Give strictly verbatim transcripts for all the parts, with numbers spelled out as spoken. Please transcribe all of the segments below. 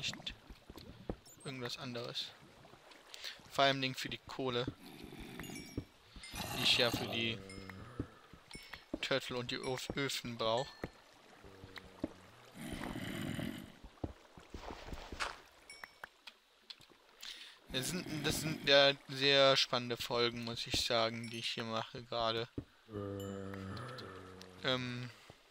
nicht irgendwas anderes. Vor allem für die Kohle, die ich ja für die Turtle und die Öf Öfen brauche. Das sind, das sind ja sehr spannende Folgen, muss ich sagen, die ich hier mache gerade. Ähm,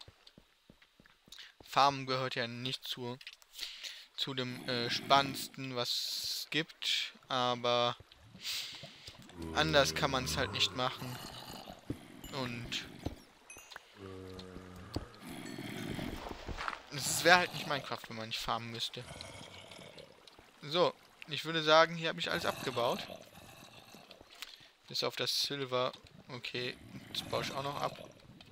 Farmen gehört ja nicht zu, zu dem äh, spannendsten, was es gibt, aber anders kann man es halt nicht machen. Und es wäre halt nicht Minecraft, wenn man nicht farmen müsste. So, ich würde sagen, hier habe ich alles abgebaut. Bis auf das Silver. Okay, das baue ich auch noch ab.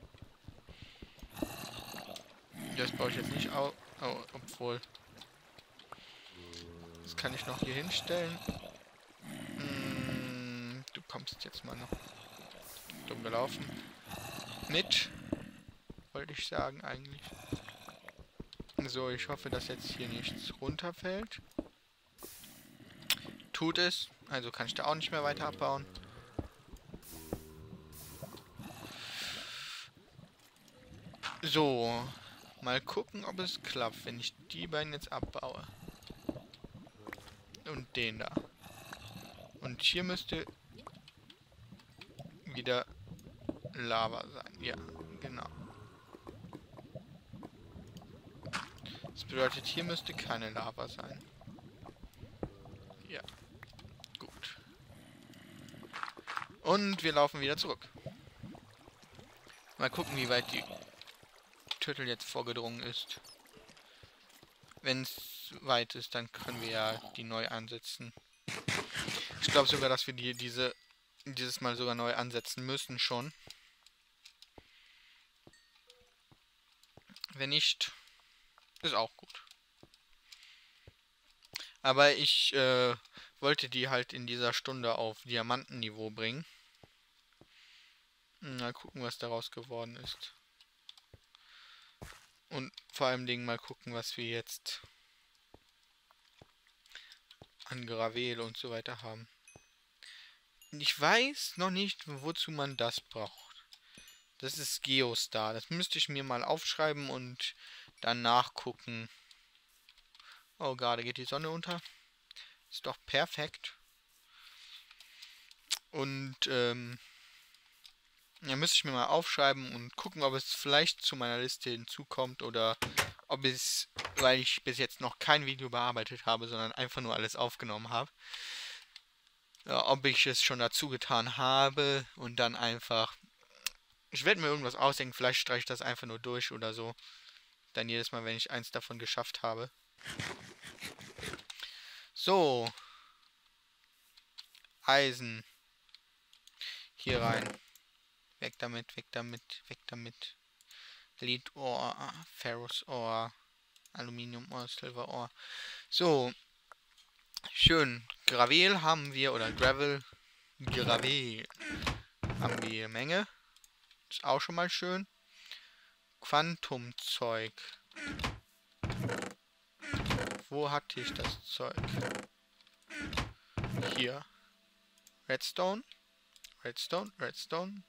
Das baue ich jetzt nicht auf. Oh, obwohl. Das kann ich noch hier hinstellen. Hm, du kommst jetzt mal noch. Dumm gelaufen. Mit. Wollte ich sagen eigentlich. So, ich hoffe, dass jetzt hier nichts runterfällt. Tut es. Also kann ich da auch nicht mehr weiter abbauen. So. Mal gucken, ob es klappt, wenn ich die beiden jetzt abbaue. Und den da. Und hier müsste wieder Lava sein. Ja, genau. Das bedeutet, hier müsste keine Lava sein. Ja. Gut. Und wir laufen wieder zurück. Mal gucken, wie weit die Turtle jetzt vorgedrungen ist. Wenn es weit ist, dann können wir ja die neu ansetzen. Ich glaube sogar, dass wir die diese dieses Mal sogar neu ansetzen müssen schon. Wenn nicht, ist auch gut. Aber ich äh, wollte die halt in dieser Stunde auf Diamantenniveau bringen. Mal gucken, was daraus geworden ist. Und vor allem Dingen mal gucken, was wir jetzt an Gravel und so weiter haben. Ich weiß noch nicht, wozu man das braucht. Das ist Geostar. Das müsste ich mir mal aufschreiben und dann nachgucken. Oh, gerade geht die Sonne unter. Ist doch perfekt. Und ähm, ja, müsste ich mir mal aufschreiben und gucken, ob es vielleicht zu meiner Liste hinzukommt oder ob es, weil ich bis jetzt noch kein Video bearbeitet habe, sondern einfach nur alles aufgenommen habe, ja, ob ich es schon dazu getan habe und dann einfach, ich werde mir irgendwas ausdenken, vielleicht streiche ich das einfach nur durch oder so, dann jedes Mal, wenn ich eins davon geschafft habe. So, Eisen, hier rein, weg damit, weg damit, weg damit, Lead-Ohr, Ferrous-Ohr, Aluminium-Ohr, Silver-Ohr. So, schön. Gravel haben wir, oder Gravel, Gravel haben wir Menge. Ist auch schon mal schön. Quantumzeug. Wo hatte ich das Zeug? Hier. Redstone. Redstone, Redstone.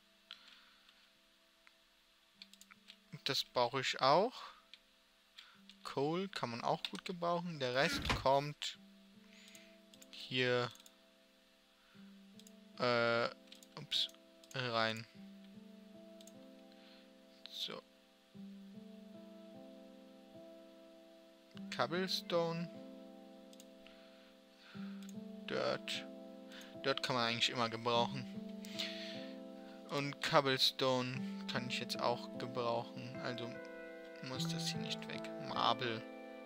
Das brauche ich auch. Coal kann man auch gut gebrauchen. Der Rest kommt hier äh, ups, rein. So. Cobblestone. Dirt. Dirt kann man eigentlich immer gebrauchen. Und Cobblestone kann ich jetzt auch gebrauchen. Also muss das hier nicht weg. Marble.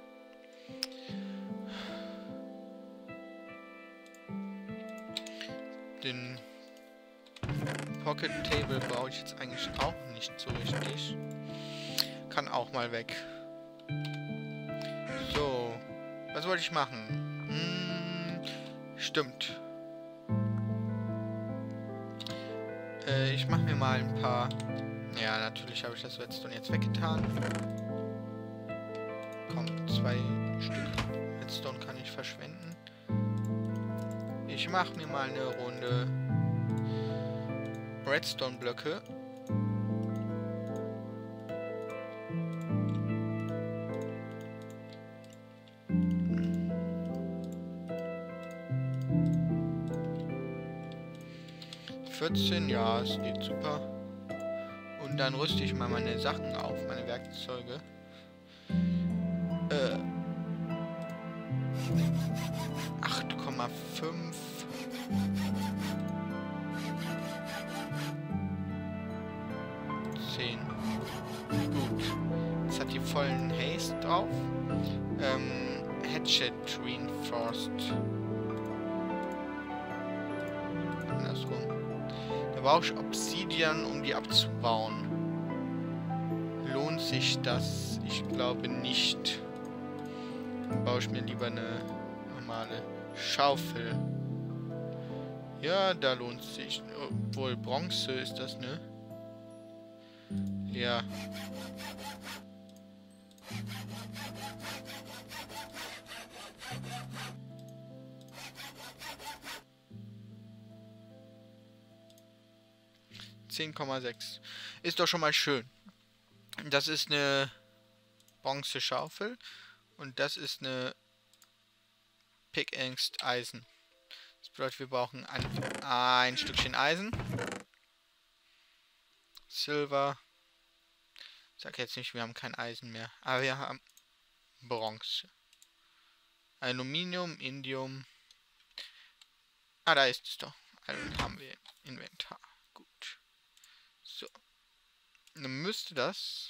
Den Pocket Table brauche ich jetzt eigentlich auch nicht so richtig. Kann auch mal weg. So. Was wollte ich machen? Hm, stimmt. Äh, ich mache mir mal ein paar... Ja, natürlich habe ich das Redstone jetzt weggetan. Komm, zwei Stück Redstone verschwenden. Ich mache mir mal eine Runde Redstone-Blöcke. vierzehn, ja, es geht super. Und dann rüste ich mal meine Sachen auf, meine Werkzeuge. Äh, acht Komma fünf. zehn. Gut. Jetzt hat die vollen Haste drauf. Ähm, Hatchet Reinforced. Andersrum. Da brauche ich Obsidian, um die abzubauen. Lohnt sich das? Ich glaube nicht. Dann baue ich mir lieber eine normale Schaufel. Ja, da lohnt sich. Obwohl Bronze ist das, ne? Ja. zehn Komma sechs. Ist doch schon mal schön. Das ist eine Bronze-Schaufel. Und das ist eine Pickaxe Eisen. Das bedeutet, wir brauchen ein, ein Stückchen Eisen. Silber. Ich sag jetzt nicht, wir haben kein Eisen mehr. Aber wir haben Bronze. Aluminium, Indium. Ah, da ist es doch. Dann haben wir Inventar. Gut. So. Dann müsste das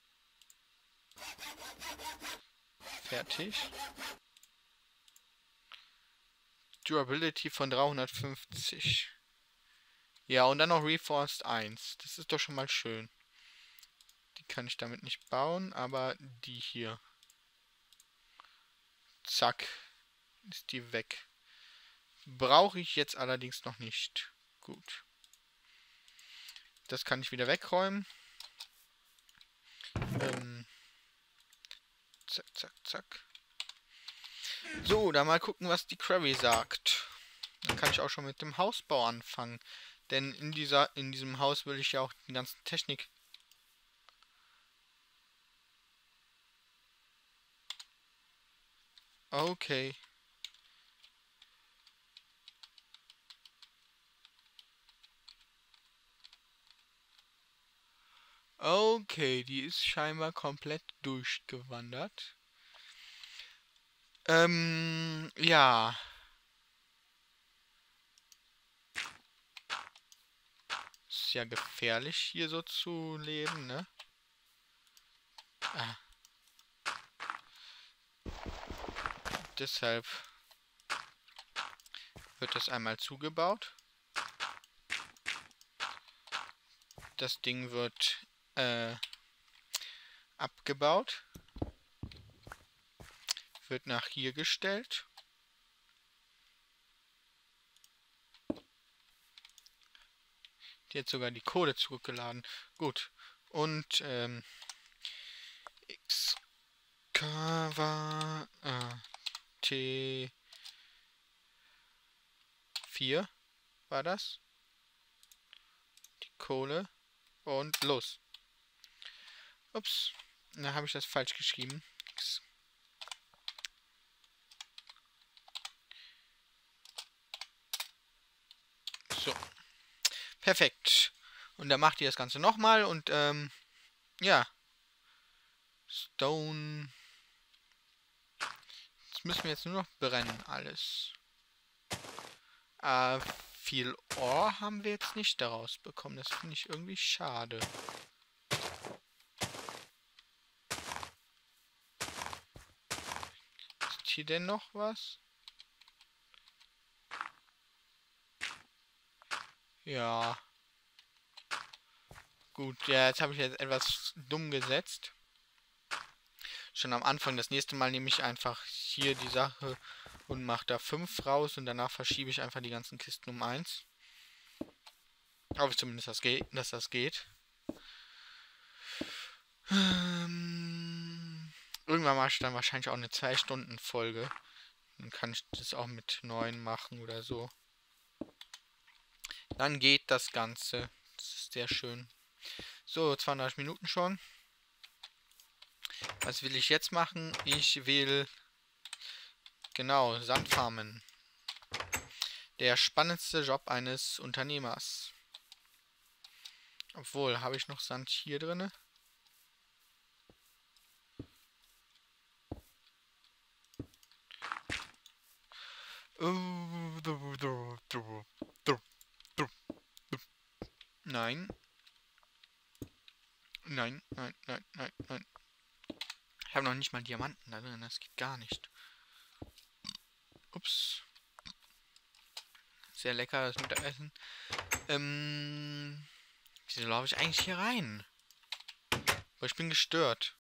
fertig. Durability von dreihundertfünfzig. Ja, und dann noch Reforced eins. Das ist doch schon mal schön. Die kann ich damit nicht bauen, aber die hier. Zack. Ist die weg. Brauche ich jetzt allerdings noch nicht. Gut. Das kann ich wieder wegräumen. Ähm. Zack, zack, zack. So, dann mal gucken, was die Query sagt. Dann kann ich auch schon mit dem Hausbau anfangen. Denn in dieser, in diesem Haus will ich ja auch die ganze Technik. Okay. Okay, die ist scheinbar komplett durchgewandert. Ähm, ja. Ist ja gefährlich, hier so zu leben, ne? Ah. Deshalb wird das einmal zugebaut. Das Ding wird äh, abgebaut. Wird nach hier gestellt. Die hat sogar die Kohle zurückgeladen. Gut. Und ähm, Excava äh, T vier war das. Die Kohle. Und los. Ups. Da habe ich das falsch geschrieben. So. Perfekt. Und dann macht ihr das Ganze nochmal und ähm, ja. Stone. Das müssen wir jetzt nur noch brennen, alles. Äh, viel Ohr haben wir jetzt nicht daraus bekommen. Das finde ich irgendwie schade. Ist hier denn noch was? Ja. Gut, ja, jetzt habe ich jetzt etwas dumm gesetzt. Schon am Anfang. Das nächste Mal nehme ich einfach hier die Sache und mache da fünf raus und danach verschiebe ich einfach die ganzen Kisten um eins. Hoffe zumindest, das geht, dass das geht. Ähm, irgendwann mache ich dann wahrscheinlich auch eine zwei Stunden Folge. Dann kann ich das auch mit neun machen oder so. Dann geht das Ganze. Das ist sehr schön. So, zweiunddreißig Minuten schon. Was will ich jetzt machen? Ich will... Genau, Sandfarmen. Der spannendste Job eines Unternehmers. Obwohl, habe ich noch Sand hier drin? Nein. Nein, nein, nein, nein, nein. Ich habe noch nicht mal Diamanten da drin, das geht gar nicht. Ups. Sehr lecker, das Mittagessen. Ähm. Wieso laufe ich eigentlich hier rein? Aber ich bin gestört.